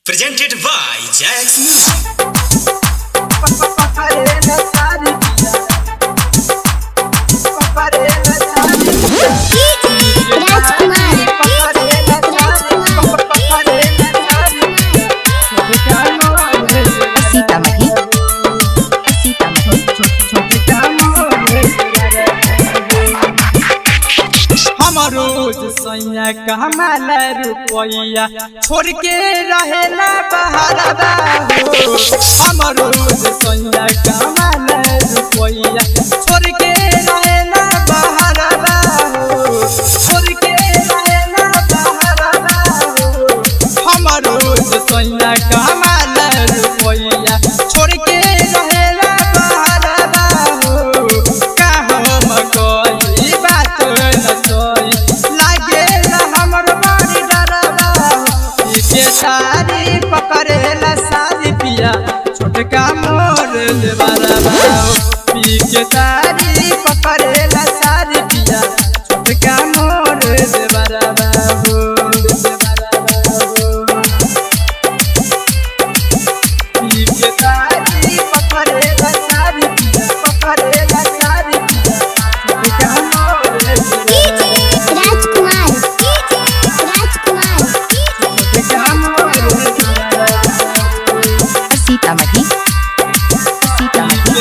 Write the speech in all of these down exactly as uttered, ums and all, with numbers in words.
Presented by Jax Music. सैया कमाल रुपया छोड़ के रहेला बहारा हो। हम रोज सैया कमाल रुपया छोड़ के रहेला बहारा हो, छोड़ के रहेला बहारा हो। हम रोज सैया कमाल रुपया छोड़ के रहेला बहारा हो। का हम कोई बात न सोई सारी पकड़ेला सारी पिया छोटका मोर देवारा पी के सारी पकड़ेला सारी पिया छोटका मोर देवारा पी के सारी पकड़ेला सारी पिया पकड़ेला सारी पिया छोटका मोर राजकुमार सीतामढ़ी सीतामढ़ी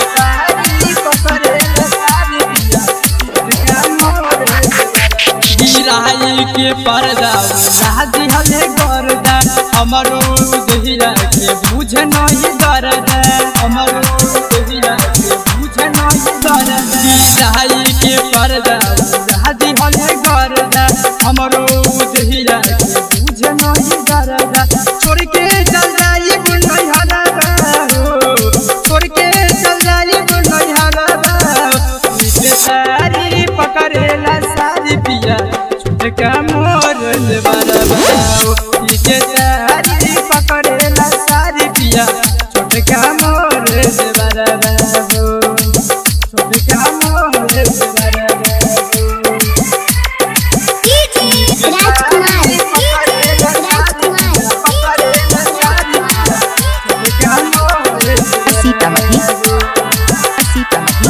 गिराई के पर्दा शादी हले गर्दा हमरो दहिया के बुझ नहीं गर्दा हमरो दहिया के बुझ नहीं गर्दा गिराई के पर्दा शादी हले गर्दा हमरो दहिया के बुझ नहीं गर्दा छोड़ के चल जाई नहीं हरा छोड़ के चल जाई नहीं हरा सारी पकड़ेला सारी पिया छोटका मोर देवारा के सारी पकड़ेला सारी पिया छोटका मोर देवारा छोटका मोर देवारा सीतामढ़ी सीतामढ़ी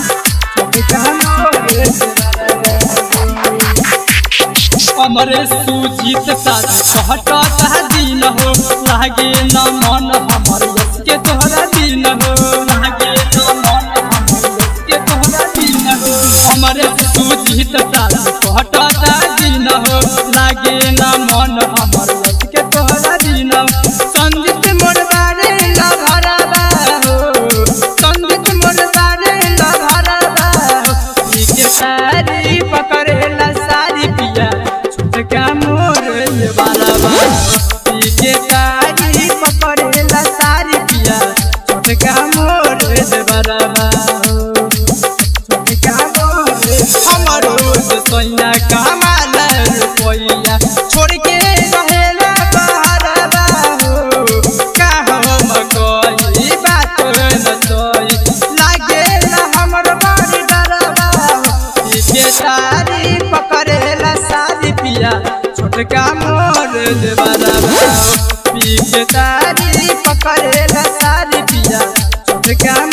हमरे सुजीत साथ कहता दिन हो लागे न मन हमर के तोहरा दिन हो लागे न मन हमर के तोहरा दिन हो हमरे सुजीत साथ कहता दिन हो लागे न मन हमर के तोहरा दिन हो संगीत मोर बारे न भरावा हो संगीत मोर बारे न भरावा हो के सारी पकड़ेला सारी पिया छोटका मोर देवारा पी के सारी पकड़ेला सारी पिया छोटका मोर देवारा छोटका मोर हमरो सैया कमाल रुपया छोड़ के रहेला बहारा हो। का हम कोई बात न सोई लागेला हमर बड़ी डरवा पी के सारी पकड़ेला सारी पिया छोटका मोर देवारा पी के सारी पकड़ेला सारी पिया छोटका